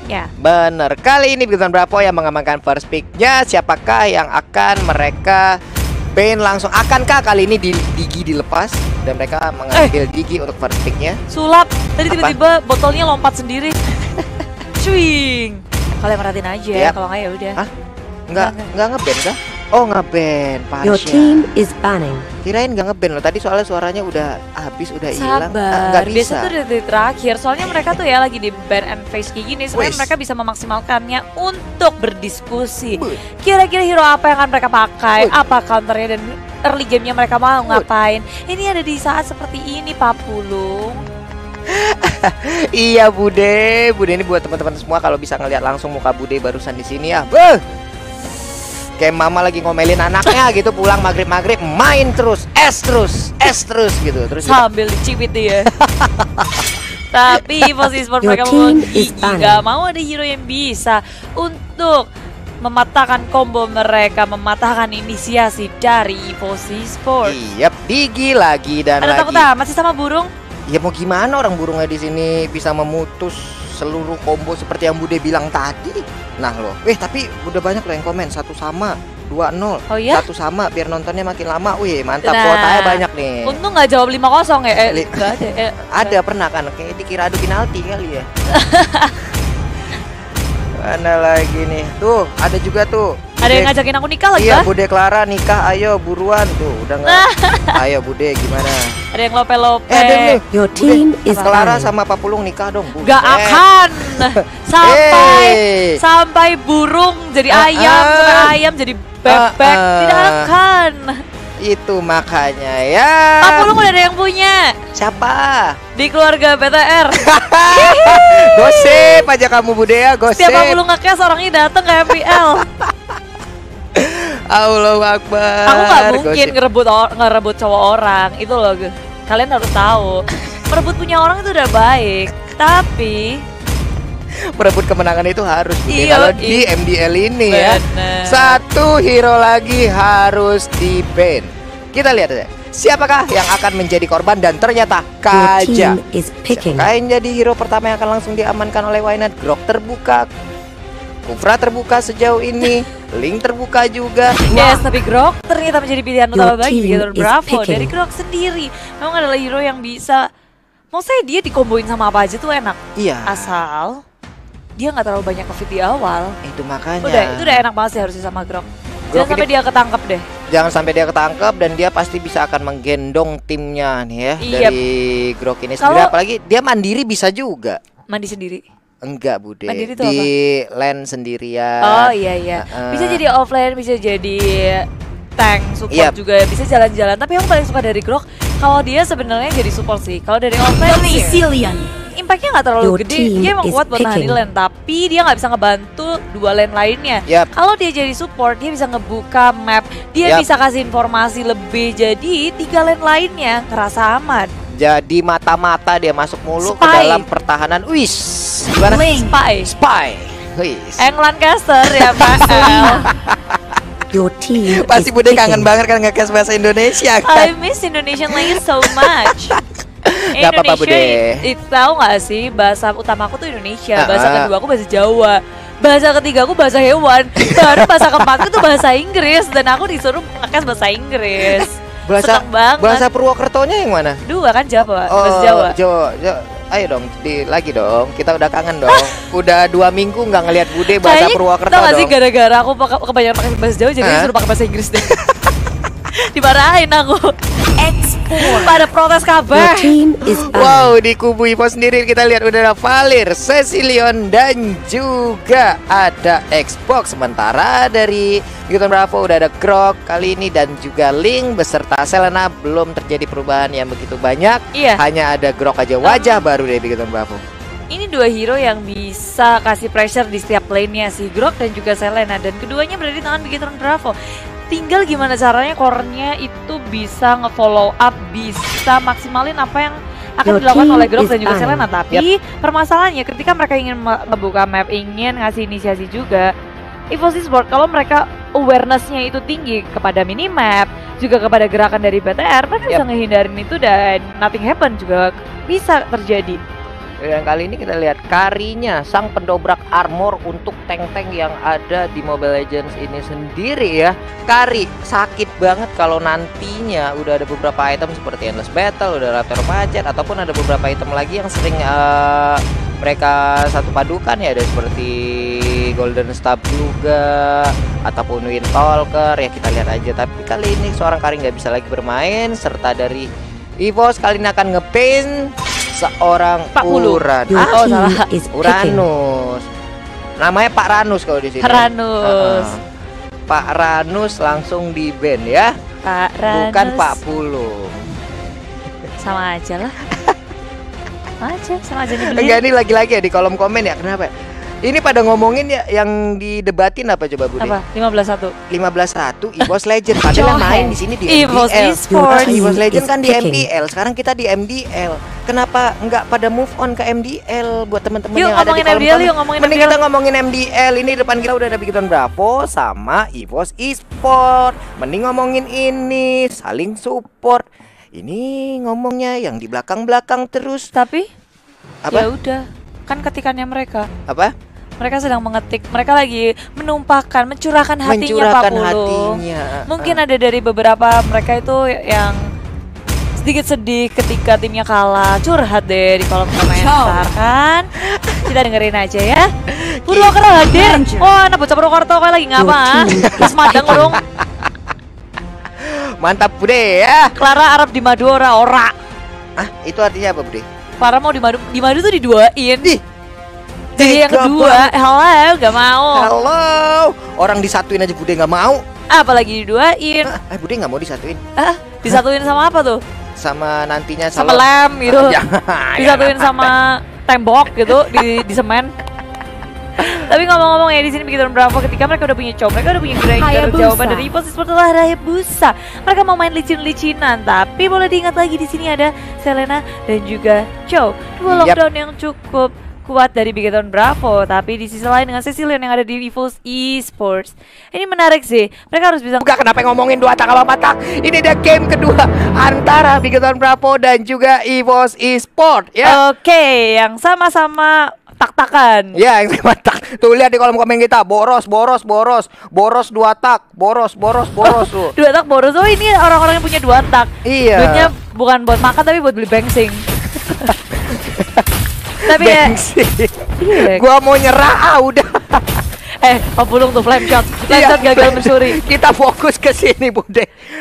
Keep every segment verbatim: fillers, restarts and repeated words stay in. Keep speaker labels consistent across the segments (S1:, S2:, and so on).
S1: Ya.
S2: Bener. Kali ini Bigton Bravo yang mengamankan first pick-nya. Siapakah yang akan mereka ban langsung? Akankah kali ini di, Digi dilepas dan mereka mengambil eh. Digi untuk first pick-nya?
S1: Sulap. Tadi tiba-tiba botolnya lompat sendiri. Swing. Kalian merhatiin aja ya. Kalau nggak ya udah.
S2: Hah? Nggak, nggak nge-ban kah? Oh nge-ban,
S3: Your team is banning.
S2: Kirain nggak nge-ban loh. Tadi soalnya suaranya udah habis, udah hilang.
S1: Sabar, nggak bisa. Biasa tuh dari terakhir. Soalnya mereka tuh ya lagi di ban and face kayak gini. Sebenarnya mereka bisa memaksimalkannya untuk berdiskusi. Kira-kira hero apa yang akan mereka pakai? Uy. Apa counternya dan early game-nya mereka mau Uy. ngapain? Ini ada di saat seperti ini, Pak Pulung.
S2: Iya Bude, Bude ini buat teman-teman semua kalau bisa ngelihat langsung muka Bude barusan di sini ya. Beuh. Kayak mama lagi ngomelin anaknya gitu, pulang maghrib-maghrib main terus, es terus, es terus gitu. Terus
S1: sambil dicibit dia. Tapi posisi sport mereka mau gigi, gak mau ada hero yang bisa untuk mematahkan combo mereka, mematahkan inisiasi dari Evosi Sport.
S2: Iya, Digi lagi dan
S1: ada
S2: lagi.
S1: Ada takut ah, masih sama burung?
S2: Ya mau gimana orang burungnya di sini bisa memutus seluruh combo seperti yang Bude bilang tadi. Nah loh, eh tapi udah banyak loh yang komen satu sama, dua nol,
S1: oh, ya?
S2: satu sama biar nontonnya makin lama. Wih mantap, nah, kuotanya banyak nih.
S1: Untung nggak jawab lima kosong ya? Eh, gak ada. Eh,
S2: ada pernah kan? Kayak dikira adu penalti kali ya. Mana lagi nih? Tuh ada juga tuh.
S1: Ada Bude, yang ngajakin aku nikah lagi.
S2: Iya, Bude Clara nikah, ayo buruan tuh. Udah nggak? Ayo Bude gimana?
S1: Ada yang lope-lope.
S2: Eh, ada nih.
S3: Your team is
S2: Clara sama Pak Pulung nikah dong.
S1: Buset. Gak akan. Sampai hey. sampai burung jadi uh, ayam, uh, sampai ayam jadi bebek. Uh, uh. Tidak akan.
S2: Itu makanya ya.
S1: Pak Pulung udah ada yang punya.
S2: Siapa?
S1: Di keluarga B T R.
S2: Gosip aja kamu Bude ya, gosip.
S1: Setiap Pak Pulung nge-cash orangnya datang ke M P L.
S2: Allahu Akbar.
S1: Aku gak mungkin ngerebut ngerebut cowok orang. Itu loh, kalian harus tahu. Merebut punya orang itu udah baik, tapi
S2: merebut kemenangan itu harus
S1: iya,
S2: kalau di M D L ini
S1: bener.
S2: Ya. Satu hero lagi harus di ban. Kita lihat aja. Siapakah yang akan menjadi korban dan ternyata Kaja. Siapakah yang jadi hero pertama yang akan langsung diamankan oleh Wynand? Grok terbuka, Kufra terbuka sejauh ini, Link terbuka juga.
S1: Yes, tapi Grok ternyata menjadi pilihan utama bagi Bigton Bravo. Dari Grok sendiri memang adalah hero yang bisa, mau saya dia dikomboin sama apa aja tuh enak.
S2: Iya.
S1: Asal dia nggak terlalu banyak covid di awal.
S2: Itu makanya.
S1: Udah, itu udah enak banget sih harusnya sama Grok. Jangan Grok sampai ini, dia ketangkep deh.
S2: Jangan sampai dia ketangkep dan dia pasti bisa akan menggendong timnya nih ya. Yep. Dari Grok ini sendiri. Kalo, apalagi dia mandiri bisa juga.
S1: Mandi sendiri?
S2: Enggak Bude,
S1: mandiri
S2: di apa? Lane sendirian.
S1: Oh iya iya, uh, bisa jadi offline, bisa jadi tank support yep. juga, bisa jalan-jalan. Tapi yang paling suka dari Grok, kalau dia sebenarnya jadi support sih. Kalau dari offline nih, impactnya nggak terlalu Your gede. Dia emang kuat buat nahan lane, tapi dia nggak bisa ngebantu dua lane lainnya. Yep. Kalau dia jadi support, dia bisa ngebuka map, dia yep. bisa kasih informasi lebih. Jadi tiga lane lainnya kerasa aman.
S2: Jadi mata-mata dia masuk mulu Spy. Ke dalam pertahanan. Wis, gimana?
S1: Spy.
S2: Spy. Wis.
S1: Eng Lancaster ya Pak.
S3: Your team
S2: pasti Bude kangen banget kan nge-cast bahasa Indonesia kan?
S1: I miss Indonesian language so much.
S2: Gak apa-apa Bude.
S1: Itu tahu nggak sih, bahasa utama aku tuh Indonesia, bahasa uh-huh. kedua aku bahasa Jawa, bahasa ketiga aku bahasa hewan, baru bahasa keempat itu bahasa Inggris dan aku disuruh nge-cast bahasa Inggris.
S2: Bahasa bahasa Purwokertonya yang mana?
S1: Dua kan Jawa,
S2: oh,
S1: bahasa Jawa.
S2: Jawa, Jawa. Ayo dong, di, lagi dong. Kita udah kangen dong. Udah dua minggu nggak ngelihat Bude bahasa Purwokerto dong.
S1: Tau gak sih gara-gara aku kebanyakan pakai bahasa Jawa jadi disuruh pakai bahasa Inggris deh. Dimarahin aku. Ekspor. Pada protes kabar.
S2: Wow, di kubu Evo sendiri kita lihat udah ada Valir, Cecilion dan juga ada Xbox. Sementara dari Bigton Bravo udah ada Grok kali ini dan juga Link beserta Selena. Belum terjadi perubahan yang begitu banyak. Iya. Hanya ada Grok aja wajah um, baru dari Bigton Bravo.
S1: Ini dua hero yang bisa kasih pressure di setiap lane-nya, si Grok dan juga Selena, dan keduanya berada di tangan Bigton Bravo. Tinggal gimana caranya core-nya itu bisa nge-follow up, bisa maksimalin apa yang akan Your dilakukan oleh Grok dan juga Selena. Tapi yep. permasalahannya ketika mereka ingin membuka map, ingin ngasih inisiasi juga, Evosi Sport kalau mereka awareness-nya itu tinggi kepada minimap, juga kepada gerakan dari B T R, mereka yep. bisa ngehindarin itu dan nothing happen juga bisa terjadi.
S2: Dan kali ini kita lihat Karinya, sang pendobrak armor untuk tank-tank yang ada di Mobile Legends ini sendiri ya. Kari sakit banget kalau nantinya udah ada beberapa item seperti Endless Battle, udah Raptor Macet, ataupun ada beberapa item lagi yang sering uh, mereka satu padukan ya, ada seperti Golden Stab juga ataupun Wind Talker ya, kita lihat aja. Tapi kali ini seorang Kari nggak bisa lagi bermain, serta dari EVOS kali ini akan nge-pin seorang Uran.
S3: Your
S2: Ah,
S1: oh,
S3: team
S1: salah.
S3: is picking.
S2: Uranus. Namanya Pak Ranus kalau di sini.
S1: Ranus.
S2: Uh-uh. Pak Ranus langsung di ban ya.
S1: Pak Ranus.
S2: Bukan Pak Pulung.
S1: Sama aja lah. Sama aja, sama aja nyebelin.
S2: Enggak, ini lagi-lagi ya di kolom komen ya. Kenapa? Ini pada ngomongin ya yang didebatin apa coba Bude?
S1: Apa? lima belas satu.
S2: lima belas satu EVOS Legend. Padahal yang main di sini di
S1: EVOS
S2: M D L.
S1: Esports.
S2: EVOS Legend kan di
S3: Picking.
S2: M D L. Sekarang kita di M D L. Kenapa nggak pada move on ke M D L buat teman-teman
S1: Yuk,
S2: yang ada di
S1: ngomongin
S2: kolom
S1: M D L,
S2: komen?
S1: yuk, ngomongin
S2: Mending
S1: M D L.
S2: kita ngomongin M D L. Ini depan kita udah ada Bigoton Bravo sama EVOS Esports. Mending ngomongin ini, saling support. Ini ngomongnya yang di belakang-belakang terus.
S1: Tapi
S2: Apa?
S1: ya udah, kan ketikannya mereka.
S2: Apa?
S1: Mereka sedang mengetik, mereka lagi menumpahkan, mencurahkan hatinya
S2: Mencurahkan
S1: Pak Pulung.
S2: hatinya.
S1: Mungkin ada dari beberapa mereka itu yang sedikit sedih ketika timnya kalah, curhat deh di kolom komentar kan. Kita dengerin aja ya. Purwokerto hadir. Oh, anak bocah Purwokerto kayak lagi ngapa? Terus madang dong.
S2: Mantap Bude ya.
S1: Clara Arab di madu ora ora.
S2: Ah, itu artinya apa Bude?
S1: Para mau di madu, di madu tuh diduain.
S2: Di
S1: Jadi yang
S2: tega
S1: kedua, halo, gak mau.
S2: Halo, orang disatuin aja Bude nggak mau.
S1: Apalagi diduain.
S2: Ah, eh Bude nggak mau disatuin
S1: Ah, disatuin sama apa tuh?
S2: sama nantinya
S1: Sama
S2: salon-
S1: lem gitu.
S2: Ah, jangan.
S1: Disatuin sama tembok gitu di di semen. Tapi ngomong-ngomong ya, di sini begitu Bravo ketika mereka udah punya cowok, mereka udah punya grinder.
S3: Hayabusa.
S1: Jawaban dari EVOS Esports adalah Hayabusa. Mereka mau main licin-licinan, tapi boleh diingat lagi di sini ada Selena dan juga Chow. Dua
S2: Yap.
S1: lockdown yang cukup kuat dari Bigoton Bravo, tapi di sisi lain dengan Cecilion yang ada di EVOS Esports. Ini menarik sih. Mereka harus bisa.
S2: Enggak, kenapa ngomongin dua tak apa tak? Ini dia game kedua antara Bigoton Bravo dan juga EVOS Esports ya.
S1: Oke, yang sama-sama tak-takan.
S2: Ya, yang sama tak. Tuh lihat di kolom komen kita, boros, boros, boros, boros dua tak, boros, boros, boros tuh.
S1: Dua tak boros. Oh, ini orang-orang yang punya dua tak.
S2: Iya.
S1: Duitnya bukan buat makan tapi buat beli bensin. Tapi ya,
S2: Bensin.
S1: iya.
S2: Gua mau nyerah ah, udah.
S1: eh, Pak Pulung tuh flame shot. Flame
S2: Iya,
S1: shot gagal mencuri.
S2: Kita fokus ke sini, Bude.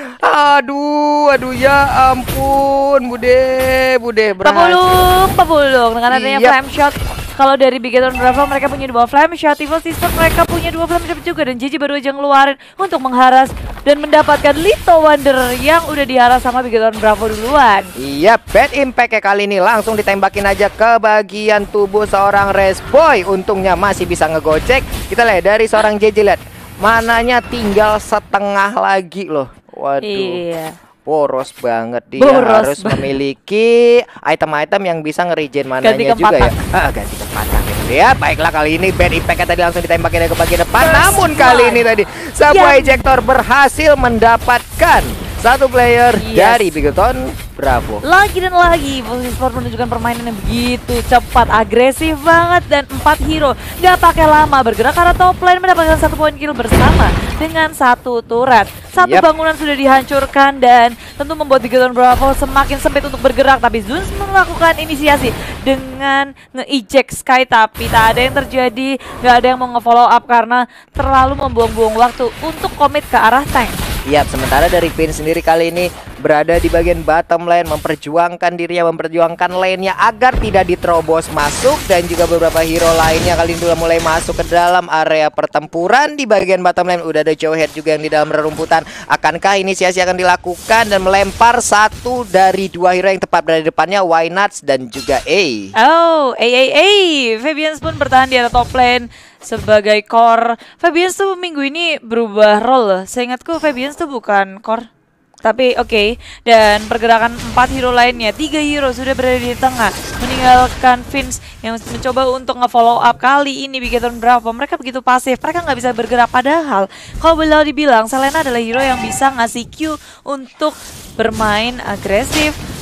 S2: Aduh, aduh ya ampun, Bude, Bude
S1: Pak
S2: berhasil.
S1: Pulung, Pak Pulung dengan adanya
S2: Iya.
S1: flame shot. Kalau dari Bigoton Bravo mereka punya dua flame shot, EVOS Esports mereka punya dua flame shot juga, dan J J baru aja ngeluarin untuk mengharas dan mendapatkan Little Wonder yang udah diharas sama Bigoton Bravo duluan.
S2: Iya, bad impact ya kali ini langsung ditembakin aja ke bagian tubuh seorang Resboy. Untungnya masih bisa ngegocek. Kita lihat dari seorang J J, lihat mananya tinggal setengah lagi loh. Waduh.
S1: Iya.
S2: Boros banget dia.
S1: Boros
S2: Harus
S1: banget.
S2: memiliki item-item yang bisa nge-regen mananya
S1: Ganti
S2: juga ya.
S1: kempatan.
S2: Ah, ganti kempatan gitu ya. Baiklah, kali ini bad impact tadi langsung ditembakin ke bagian depan. Namun kali ini tadi sebuah
S1: Yang-
S2: ejector berhasil mendapatkan satu player
S1: Yes.
S2: dari Bigoton Bravo.
S1: Lagi dan lagi EVOS Esports menunjukkan permainan yang begitu cepat, agresif banget, dan empat hero gak pakai lama bergerak karena top lane mendapatkan satu poin kill bersama dengan satu turret. Satu
S2: Yap.
S1: bangunan sudah dihancurkan dan tentu membuat Bigoton Bravo semakin sempit untuk bergerak, tapi Zuns melakukan inisiasi dengan nge-eject Sky, tapi tak ada yang terjadi, gak ada yang mau nge-follow up karena terlalu membuang-buang waktu untuk komit ke arah tank.
S2: Yap, sementara dari Queen sendiri kali ini berada di bagian bottom lane, memperjuangkan dirinya, memperjuangkan lane-nya agar tidak diterobos masuk, dan juga beberapa hero lainnya kali ini sudah mulai masuk ke dalam area pertempuran. Di bagian bottom lane udah ada Jowhead juga yang di dalam rerumputan. Akankah inisiasi akan dilakukan dan melempar satu dari dua hero yang tepat berada di depannya, Wynuts dan juga A.
S1: Oh, eh eh eh, Fabians pun bertahan di area top lane sebagai core. Fabians tuh minggu ini berubah role. Seingatku Fabians tuh bukan core. Tapi oke, okay. Dan pergerakan empat hero lainnya, tiga hero sudah berada di tengah, meninggalkan Vince yang mencoba untuk nge-follow up. Kali ini Bigoton Bravo, mereka begitu pasif, mereka nggak bisa bergerak. Padahal kalau boleh dibilang, Selena adalah hero yang bisa ngasih Q untuk bermain agresif,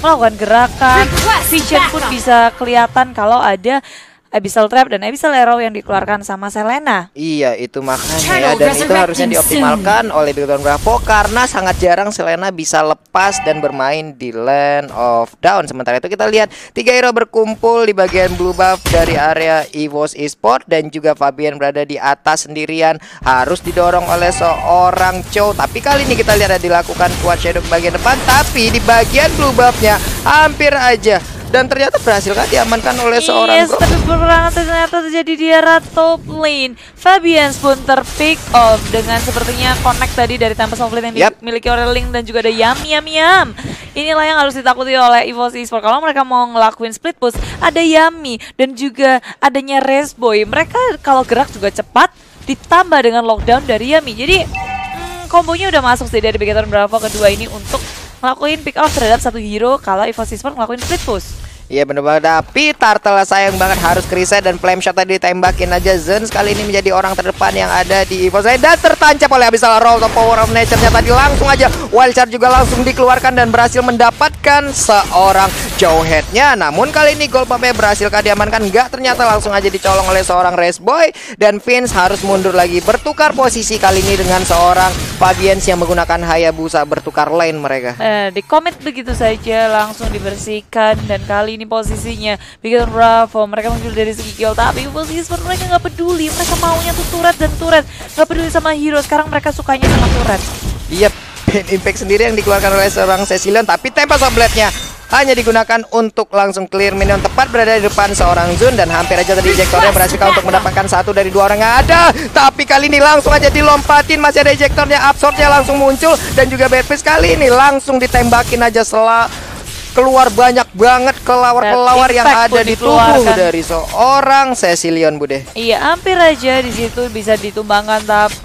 S1: melakukan gerakan. Vision pun bisa kelihatan kalau ada Abyssal Trap dan Abyssal Arrow yang dikeluarkan sama Selena.
S2: Iya, itu makanya ya, dan itu harusnya dioptimalkan oleh Bigotron Bravo karena sangat jarang Selena bisa lepas dan bermain di Land of Dawn. Sementara itu kita lihat tiga hero berkumpul di bagian blue buff dari area EVOS Esports dan juga Fabian berada di atas sendirian, harus didorong oleh seorang Chow. Tapi kali ini kita lihat ada dilakukan kuat shadow ke bagian depan, tapi di bagian blue buffnya hampir aja. Dan ternyata berhasil kan diamankan oleh seorang
S1: Yes, tapi peperangan ternyata terjadi di arah top lane. Fabian pun terpick off dengan sepertinya connect tadi dari Tempest of Lane yang
S2: Yep.
S1: dimiliki oleh Link dan juga ada Yam Yam Yam. Inilah yang harus ditakuti oleh EVOS Esports. Kalau mereka mau ngelakuin split push, ada Yami dan juga adanya Resboy. Mereka kalau gerak juga cepat, ditambah dengan lockdown dari Yami. Jadi hmm, kombonya udah masuk sih dari Bigotron Bravo kedua ini untuk ngelakuin pick off terhadap satu hero kalau EVOS Esports ngelakuin split push.
S2: Iya bener banget, tapi Turtle sayang banget harus kriset dan flame shot tadi ditembakin aja. Zen kali ini menjadi orang terdepan yang ada di EVOS dan tertancap oleh Abyssal Arrow atau Power of Nature-nya tadi. Langsung aja Wild Charge juga langsung dikeluarkan dan berhasil mendapatkan seorang Jawhead-nya. Namun kali ini Gold Pump-nya berhasilkah diamankan? Enggak, ternyata langsung aja dicolong oleh seorang Resboy dan Vince harus mundur lagi, bertukar posisi kali ini dengan seorang Fabians yang menggunakan Hayabusa, bertukar lane mereka.
S1: Eh, di commit begitu saja langsung dibersihkan dan kali ini posisinya Bigotron Bravo mereka muncul dari segi kill, tapi EVOS Esports mereka nggak peduli, mereka maunya tuh turret dan turret, nggak peduli sama hero. Sekarang mereka sukanya sama turret.
S2: Iya, yep. Impact sendiri yang dikeluarkan oleh seorang Cecilion, tapi Tempest of Blade-nya hanya digunakan untuk langsung clear minion tepat berada di depan seorang Zun dan hampir aja tadi ejektornya berhasil untuk mendapatkan satu dari dua orang yang ada. Tapi kali ini langsung aja dilompatin, masih ada ejektornya, absorb-nya langsung muncul dan juga Badfish kali ini langsung ditembakin aja setelah keluar banyak banget kelawar-kelawar yang ada di tubuh dari seorang Cecilion, Bude.
S1: Iya, hampir aja di situ bisa ditumbangkan,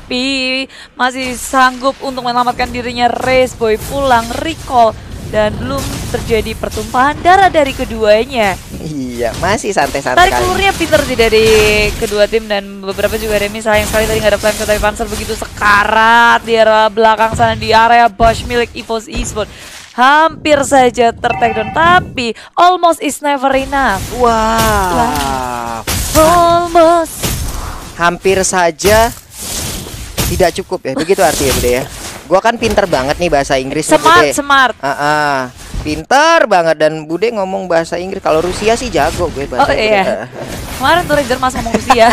S1: tapi masih sanggup untuk menyelamatkan dirinya. Resboy pulang recall dan belum terjadi pertumpahan darah dari keduanya.
S2: Iya, masih santai-santai.
S1: Tarik ulurnya pinter sih dari kedua tim dan beberapa juga Remy. Sayang sekali tadi nggak ada flame shot dari Panzer begitu sekarat di arah belakang sana di area Bush milik EVOS Esports. Hampir saja tertakedown, tapi almost is never enough.
S2: Wow.
S1: Almost.
S2: Hampir saja tidak cukup ya. Begitu artinya, Bude ya. Gua kan pinter banget nih bahasa Inggris.
S1: Smart,
S2: Bude.
S1: smart.
S2: Uh -uh. Pinter banget dan Bude ngomong bahasa Inggris. Kalau Rusia sih jago gue bahasa
S1: Oh iya. Kemarin tuh Ranger Mas ngomong Rusia.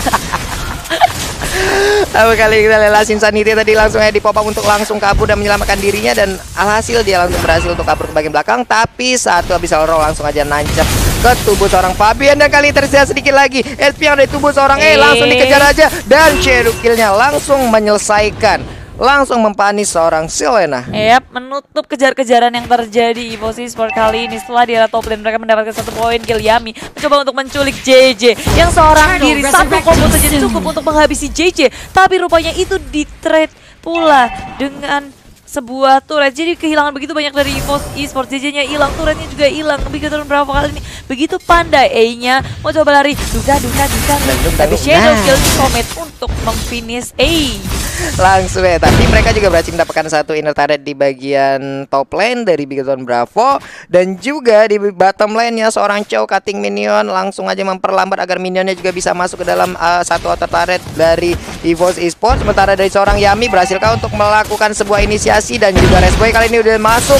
S2: Tapi kali kita lihat Insanity tadi langsung aja dipop up untuk langsung kabur dan menyelamatkan dirinya, dan alhasil dia langsung berhasil untuk kabur ke bagian belakang. Tapi satu Abyssal Arrow langsung aja nancap ke tubuh seorang Fabian dan kali ini tersisa sedikit lagi H P yang ada di tubuh seorang E. Langsung dikejar aja dan shadow kill-nya langsung menyelesaikan, langsung mempanis seorang Selena.
S1: Yap, menutup kejar-kejaran yang terjadi EVOS Esports kali ini. Setelah di arah top lane mereka mendapatkan satu poin kill, Yami mencoba untuk menculik J J yang seorang diri. Satu combo saja cukup untuk menghabisi J J, tapi rupanya itu di trade pula dengan sebuah turret. Jadi kehilangan begitu banyak dari EVOS Esports. J J-nya hilang, turretnya juga hilang. Bigotron Bravo kali ini begitu pandai. E-nya mau coba lari, duga duga duga, tapi shadow kill commit untuk memfinish A.
S2: Langsung ya, tapi mereka juga berhasil mendapatkan satu inner turret di bagian top lane dari Bigotron Bravo, dan juga di bottom lane-nya seorang Chow cutting minion langsung aja memperlambat agar minionnya juga bisa masuk ke dalam uh, satu outer turret dari EVOS Esports. Sementara dari seorang Yami berhasilkah untuk melakukan sebuah inisiasi dan juga Resboy kali ini udah masuk.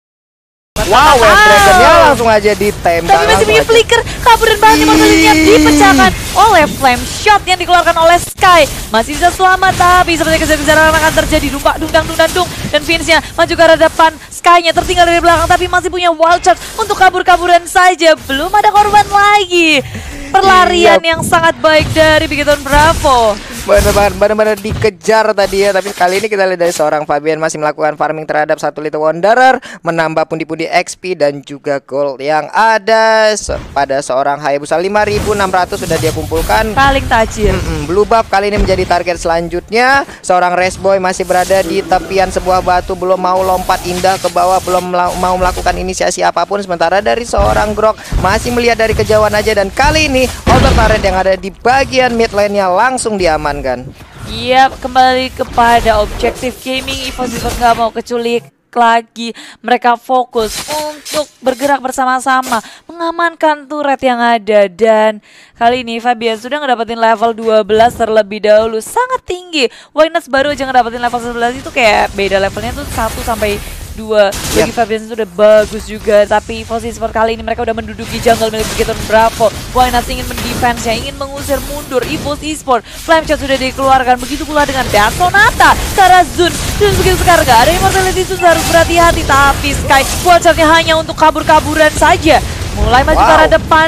S2: Wow, Web Dragon-nya langsung aja ditembak.
S1: Tapi masih punya flicker, kabur dan bahannya maksudnya dipecahkan oleh flame shot yang dikeluarkan oleh Sky. Masih bisa selamat, tapi seperti kejar-kejaran akan terjadi. Dumpak, dundang, dundang, dung. Dan Vince-nya maju ke arah depan. Sky-nya tertinggal dari belakang, tapi masih punya wild charge untuk kabur-kaburan saja. Belum ada korban lagi. Perlarian yep. yang sangat baik dari Bigotron Bravo.
S2: Benar-benar dikejar tadi ya. Tapi kali ini kita lihat dari seorang Fabian masih melakukan farming terhadap satu Little Wanderer, menambah pundi-pundi X P dan juga gold yang ada se pada seorang Hayabusa. Lima ribu enam ratus sudah dia kumpulkan.
S1: Paling tajir.
S2: mm -mm. Blue buff kali ini menjadi target selanjutnya. Seorang Resboy masih berada di tepian sebuah batu, belum mau lompat indah ke bawah, belum mau melakukan inisiasi apapun. Sementara dari seorang Grok masih melihat dari kejauhan aja, dan kali ini outer turret yang ada di bagian mid lane-nya langsung diamankan.
S1: Iya, kembali kepada objektif gaming. EVOS Esports nggak mau keculik lagi. Mereka fokus untuk bergerak bersama-sama, mengamankan turret yang ada. Dan kali ini Fabian sudah ngedapetin level dua belas terlebih dahulu, sangat tinggi. Wynas baru aja ngedapetin level sebelas, itu kayak beda levelnya tuh satu sampai dua. Bagi yep. Fabian sudah bagus juga. Tapi Evo Esports kali ini mereka udah menduduki jungle milik Bigetron Bravo. Wynas ingin mendefense-nya, ingin mengusir mundur Evo Esports. Flame Shot sudah dikeluarkan, begitu pula dengan Dan Sonata. Cara Zun, Zun skill sekarang gak ada Immortality, Zun harus berhati-hati. Tapi Sky buat shotnya hanya untuk kabur-kaburan saja. Mulai maju wow. ke arah depan,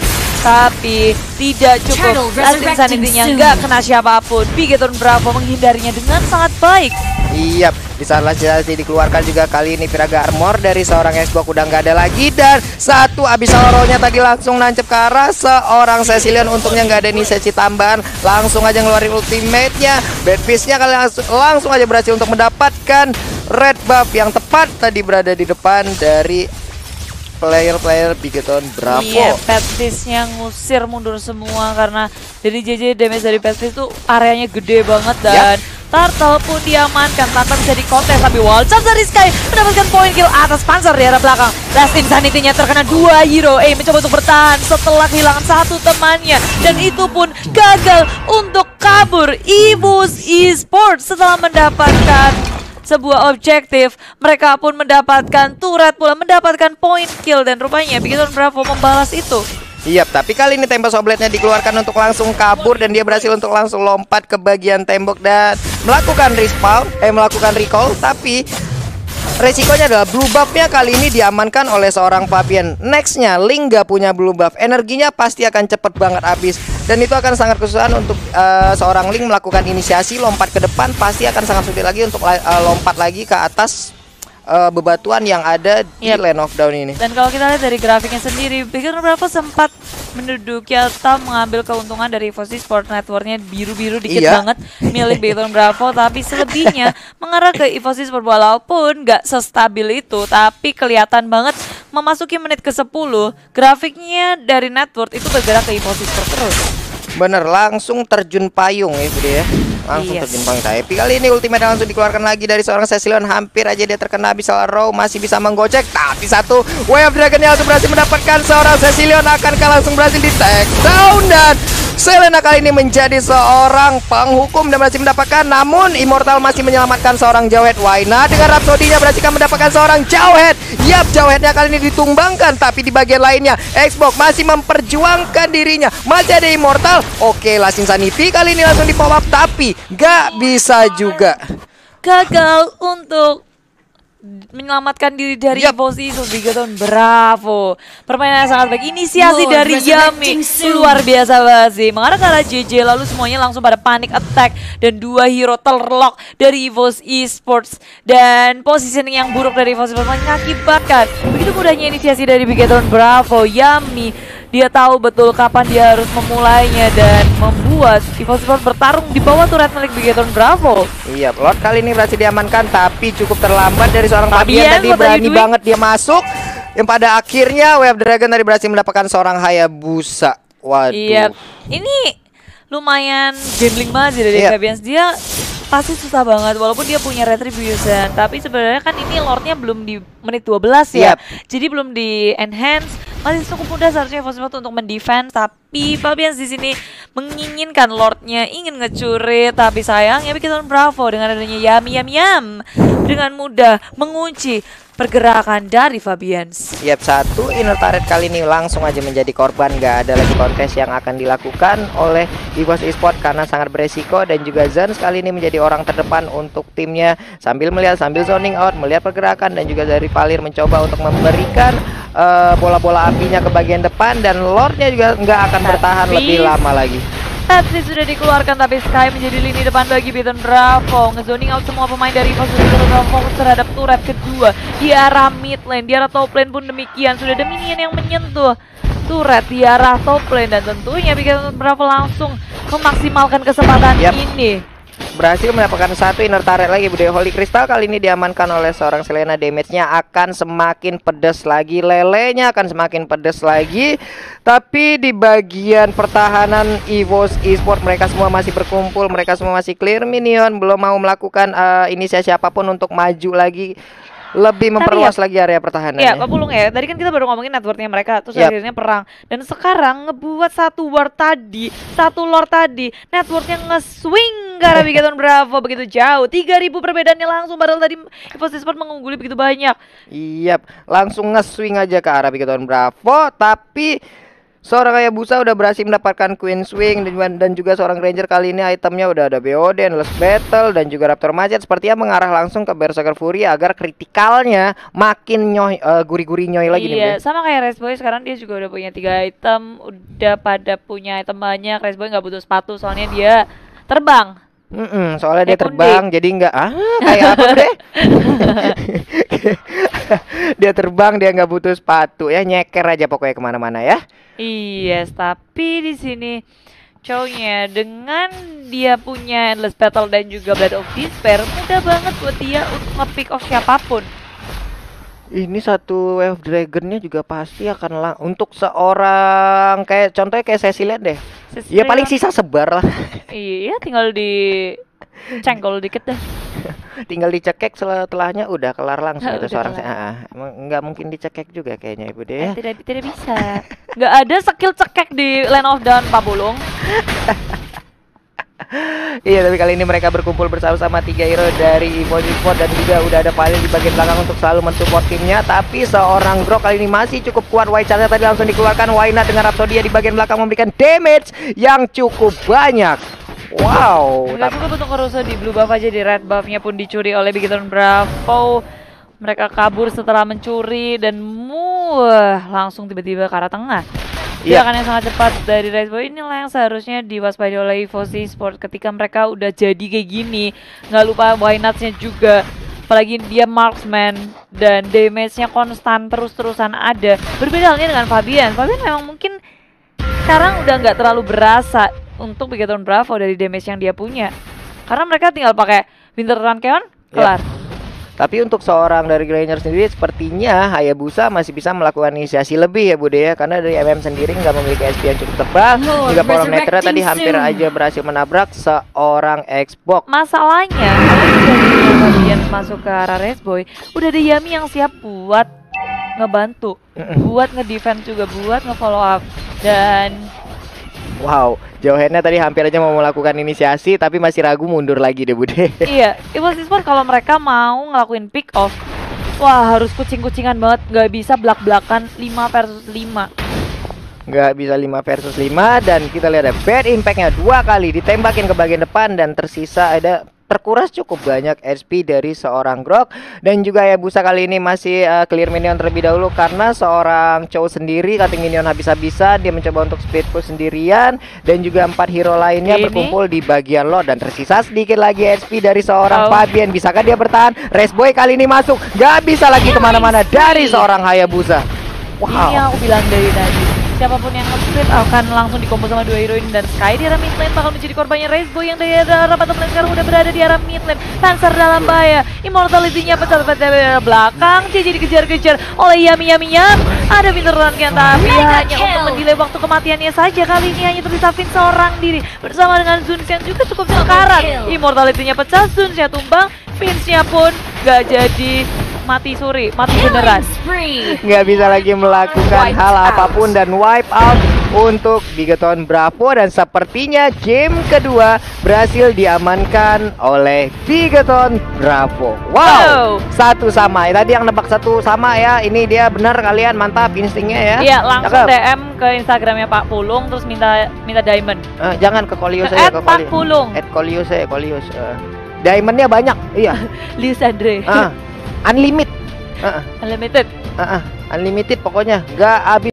S1: tapi tidak cukup. Lasting Sanity-nya nggak kena siapapun. Bigetron Bravo menghindarinya dengan sangat baik.
S2: Iya, di saat Lasting dikeluarkan juga kali ini Viraga Armor dari seorang Xbox udah nggak ada lagi. Dan satu Abyssal Roll-nya tadi langsung nancep ke arah seorang Cecilion. Untungnya nggak ada inisiasi tambahan, langsung aja ngeluarin ultimate-nya. Bad Fist-nya kali langsung, langsung aja berhasil untuk mendapatkan red buff yang tepat tadi berada di depan dari player-player Bigetron Bravo.
S1: Iya, Bad Fist-nya ngusir mundur semua karena dari J J damage dari Bad Fist tuh areanya gede banget. Dan yep. Turtle pun diamankan tanpa bisa dikontes. Tapi wall charge dari Sky mendapatkan point kill atas Panzer di arah belakang. Last Insanity-nya terkena dua hero. Eh, mencoba untuk bertahan setelah kehilangan satu temannya. Dan itu pun gagal untuk kabur. Evo Esports setelah mendapatkan sebuah objektif, mereka pun mendapatkan turret pula, mendapatkan point kill. Dan rupanya Bigetron Bravo membalas itu.
S2: Iya, tapi kali ini Tempest Oblate'nya dikeluarkan untuk langsung kabur. Dan dia berhasil untuk langsung lompat ke bagian tembok dan melakukan respawn, eh melakukan recall. Tapi resikonya adalah blue buff-nya kali ini diamankan oleh seorang Fabian. Nextnya Ling gak punya blue buff, energinya pasti akan cepet banget habis. Dan itu akan sangat kesusahan untuk uh, seorang Ling melakukan inisiasi lompat ke depan. Pasti akan sangat sulit lagi untuk uh, lompat lagi ke atas Uh, bebatuan yang ada di yep. Land of Dawn ini.
S1: Dan kalau kita lihat dari grafiknya sendiri, Bigetron Bravo sempat menduduki atau mengambil keuntungan dari Evo Esports. Networknya biru-biru dikit iya. banget milik Bigetron Bravo, tapi selebihnya mengarah ke Evo Esports. Walaupun nggak sestabil itu, tapi kelihatan banget memasuki menit ke sepuluh, grafiknya dari network itu bergerak ke Evo Esports terus.
S2: Bener, langsung terjun payung ya Budi ya. Langsung yes. terjun payung. Tapi kali ini ultimate langsung dikeluarkan lagi dari seorang Cecilion. Hampir aja dia terkena Abyssal Row, masih bisa menggocek. Tapi satu Way of Dragon-nya langsung berhasil mendapatkan seorang Cecilion. Akankah langsung berhasil di take down. Dan Selena kali ini menjadi seorang penghukum dan berhasil mendapatkan. Namun Immortal masih menyelamatkan seorang Jawhead. Wayna dengan Rhapsody-nya berhasil mendapatkan seorang Jawhead. Yap, Jawhead-nya kali ini ditumbangkan. Tapi di bagian lainnya Xbox masih memperjuangkan dirinya. Masih ada Immortal. Oke, Lasting Sanity kali ini langsung di pop up. Tapi gak bisa juga.
S1: Gagal untuk menyelamatkan diri dari yep. posisi Bigetron Bravo. Permainan sangat baik. Inisiasi Lord, dari Yami luar biasa banget sih. Mengarah ke arah J J, lalu semuanya langsung pada panic attack. Dan dua hero terlock dari Evo Esports. Dan positioning yang buruk dari Evo Esports mengakibatkan begitu mudahnya inisiasi dari Bigetron Bravo. Yami, dia tahu betul kapan dia harus memulainya dan membuat Evo Esports bertarung di bawah turret milik Bigetron Bravo. Iya,
S2: Lord kali ini berhasil diamankan, tapi cukup terlambat dari seorang Fabian. Tadi berani banget dia masuk, yang pada akhirnya Way of Dragon tadi berhasil mendapatkan seorang Hayabusa. Waduh.
S1: Iya, ini lumayan gambling banget sih dari iya. Fabian. Dia pasti susah banget walaupun dia punya Retribution, tapi sebenarnya kan ini Lordnya belum di menit dua belas ya. Yep. Jadi belum di enhance. Masih cukup mudah seharusnya Evo Esports untuk mendefense, tapi Fabian di sini menginginkan Lordnya, ingin ngecuri, tapi sayangnya Bigetron Bravo dengan adanya Yami Yam Yam dengan mudah mengunci pergerakan dari Fabians.
S2: Yap, satu inner turret kali ini langsung aja menjadi korban. Gak ada lagi kontes yang akan dilakukan oleh Evo Esports karena sangat beresiko. Dan juga Zan sekali ini menjadi orang terdepan untuk timnya, sambil melihat, sambil zoning out, melihat pergerakan. Dan juga dari Valir mencoba untuk memberikan bola-bola uh, apinya ke bagian depan. Dan Lordnya juga nggak akan tapi bertahan lebih lama lagi.
S1: Tatsi sudah dikeluarkan, tapi Sky menjadi lini depan bagi Bigetron Bravo. Ngezoning out semua pemain dari Evo Esports, fokus terhadap turret kedua di arah mid lane. Di arah top lane pun demikian, sudah ada minion yang menyentuh turret di arah top lane. Dan tentunya Bigetron Bravo langsung memaksimalkan kesempatan yep. ini.
S2: Berhasil mendapatkan satu inner turret lagi. Budaya Holy Crystal kali ini diamankan oleh seorang Selena. Damage-nya akan semakin pedas lagi, lelenya akan semakin pedas lagi. Tapi di bagian pertahanan Evo Esports mereka semua masih berkumpul, mereka semua masih clear minion, belum mau melakukan uh, inisiasi apapun untuk maju lagi lebih memperluas lagi area pertahanannya.
S1: Ya, Pak Pulung ya. Tadi kan kita baru ngomongin networknya mereka, terus
S2: Yap.
S1: akhirnya perang. Dan sekarang ngebuat satu war tadi, satu lore tadi, networknya nge-swing ke arah Bigaton Bravo begitu jauh. tiga ribu perbedaannya langsung, padahal tadi EVOS Esports mengungguli begitu banyak.
S2: Iya, langsung nge-swing aja ke arah Bigaton Bravo, tapi seorang Hayabusa udah berhasil mendapatkan Queen Swing dan, dan juga seorang Ranger kali ini itemnya udah ada B O D, Endless Battle dan juga Raptor Macet, sepertinya mengarah langsung ke Berserker Fury agar kritikalnya makin nyoy, uh, guri-guri nyoy lagi nih.
S1: Iya,
S2: Bre.
S1: sama kayak Resboy sekarang dia juga udah punya tiga item, udah pada punya item banyak. Resboy nggak butuh sepatu soalnya dia terbang.
S2: Mm-mm, soalnya dia
S1: Kayak
S2: terbang
S1: kundi.
S2: jadi nggak ah kayak apa deh. Dia terbang, dia nggak butuh sepatu ya, nyeker aja pokoknya kemana-mana ya.
S1: Iya, tapi di sini cowoknya dengan dia punya Endless Battle dan juga Blade of Despair, mudah banget buat dia untuk nge-pick off siapapun.
S2: Ini satu wave dragonnya juga pasti akan lang untuk seorang kayak contohnya kayak Cecilian deh. Ya paling sisa sebar lah.
S1: Iya, tinggal di cengkol dikit dah.
S2: Tinggal dicekek setelahnya udah kelar langsung
S1: Ah,
S2: itu
S1: udah
S2: seorang
S1: kelar.
S2: ah, ah. Emang nggak mungkin dicekek juga kayaknya Ibu deh ya.
S1: Eh, tidak tidak bisa. Nggak ada skill cekek di Land of Dawn, Pak Bulung.
S2: Iya, tapi kali ini mereka berkumpul bersama-sama tiga hero dari EVOS Esports dan juga udah ada Valil di bagian belakang untuk selalu mensupport timnya. Tapi seorang Grok kali ini masih cukup kuat. White Charge tadi langsung dikeluarkan. Wynat dengan Rhapsodia di bagian belakang memberikan damage yang cukup banyak. Wow.
S1: Nggak cukup untuk Caruso di blue buff aja, di red buffnya pun dicuri oleh Bigaton Bravo. Mereka kabur setelah mencuri dan muah langsung tiba-tiba ke arah tengah.
S2: Iya.
S1: Gerakan yang sangat cepat dari Resboy inilah yang seharusnya diwaspadai oleh EVOS Esports ketika mereka udah jadi kayak gini. Nggak lupa Wynat-nya juga, apalagi dia marksman dan damage-nya konstan terus-terusan ada. Berbeda halnya dengan Fabian. Fabian memang mungkin sekarang udah nggak terlalu berasa untuk Bigaton Bravo dari damage yang dia punya, karena mereka tinggal pakai Winter Rankeon kelar.
S2: Tapi untuk seorang dari Granger sendiri sepertinya Hayabusa masih bisa melakukan inisiasi lebih ya Bude ya, karena dari M M sendiri nggak memiliki S P yang cukup tebal.
S3: Lord,
S2: Juga power meter
S3: resurrecting
S2: tadi hampir
S3: soon.
S2: aja berhasil menabrak seorang Xbox.
S1: Masalahnya kalau udah Fabian masuk ke arah Resboy, udah ada Yami yang siap buat ngebantu,
S2: Mm-mm.
S1: buat ngedefend juga, buat ngefollow up. Dan
S2: Wow, Johanna tadi hampir aja mau melakukan inisiasi tapi masih ragu, mundur lagi deh Bude.
S1: iya, EVOS Esports kalau mereka mau ngelakuin pick off, wah harus kucing-kucingan banget, nggak bisa belak-belakan lima versus lima.
S2: Nggak bisa lima versus lima dan kita lihat ada bad impactnya dua kali ditembakin ke bagian depan dan tersisa ada terkuras cukup banyak H P dari seorang Grok. Dan juga Hayabusa kali ini masih uh, clear minion terlebih dahulu karena seorang cowok sendiri cutting minion habis-habisan, dia mencoba untuk speed push sendirian dan juga empat hero lainnya
S1: Ini.
S2: berkumpul di bagian low dan tersisa sedikit lagi H P dari seorang
S1: Oh.
S2: Fabian. Bisakah dia bertahan? Resboy kali ini masuk, nggak bisa lagi kemana-mana dari seorang Hayabusa.
S1: Ini yang
S2: Wow.
S1: aku bilang dari tadi, siapapun yang nge-split akan langsung dikombo sama dua hero ini. Dan Sky di arah mid lane bakal menjadi korbannya Resboy yang dari arah bottom lane sekarang udah berada di arah mid lane. Lancer dalam bahaya, immortality-nya pecah-pecah dari arah belakang. Dia jadi kejar-kejar oleh Yami Yami Yam. Ada Winter Rankeon tapi hanya untuk mendelay waktu kematiannya saja. Kali ini hanya tersisa Finn seorang diri bersama dengan Zuns yang juga cukup sekarat. Immortality-nya pecah, Zuns-nya tumbang, Vince-nya pun gak jadi mati suri, mati beneran.
S2: Nggak bisa lagi melakukan
S3: Wipe
S2: hal
S3: out.
S2: apapun dan wipe out untuk Bigaton Bravo. Dan sepertinya game kedua berhasil diamankan oleh Bigaton Bravo. Wow,
S1: Wow.
S2: satu sama. Tadi yang nebak satu sama ya, ini dia benar, kalian mantap instingnya ya.
S1: Iya, langsung
S2: Cakep.
S1: D M ke Instagramnya Pak Pulung terus minta minta diamond.
S2: Eh, jangan ke Kolius
S1: Ke
S2: saya,
S1: at
S2: ke
S1: Pak Pulung.
S2: At Kolius saya, Kolius. Eh, diamondnya banyak, iya.
S1: Lius Andre.
S2: Ah, unlimited. Ah,
S1: Unlimited.
S2: ah, ah, unlimited pokoknya, nggak habis.